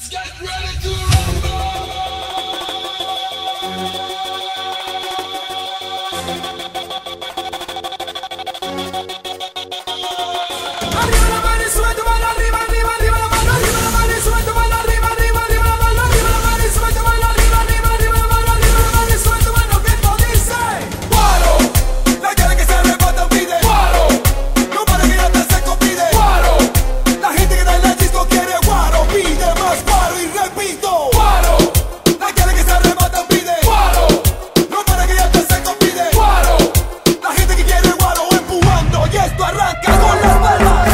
Get ready to rumble! Arriba la mano y sube tu mano arriba, arriba, arriba la mano, arriba la mano y sube tu mano arriba, arriba, arriba la mano, arriba la mano y sube tu mano arriba, arriba, arriba la mano, arriba la mano y sube tu mano, que esto dice ¡Guaro! La gente que se arrebata pide ¡Guaro! No para que ya te seco pide ¡Guaro! La gente que está en la disco quiere ¡Guaro! Pide más ¡Guaro! Y repito ¡Guaro! La gente que se arrebata pide ¡Guaro! No para que ya te seco pide ¡Guaro! La gente que quiere ¡Guaro! Empujando y esto arranca con las palmas.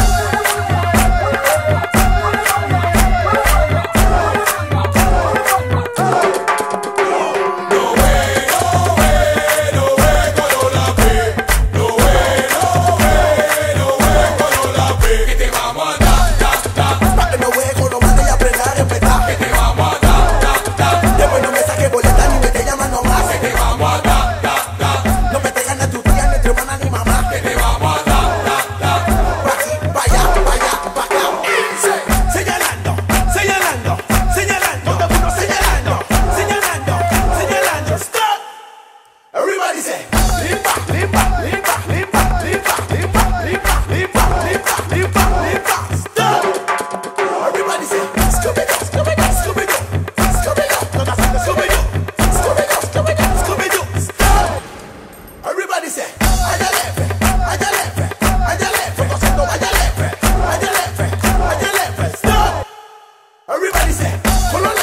Everybody say, limpa, limpa, limpa, limpa, limpa, limpa, limpa, limpa, limpa, limpa, limpa, stop. Everybody say, Scooby-Doo, Scooby-Doo, Scooby-Doo, Scooby-Doo, Scooby-Doo, Scooby-Doo, Scooby-Doo, Scooby-Doo, stop. Everybody say, Ayalefe, Ayalefe, Ayalefe, haciendo Ayalefe, Ayalefe, Ayalefe, stop. Everybody say, Colón.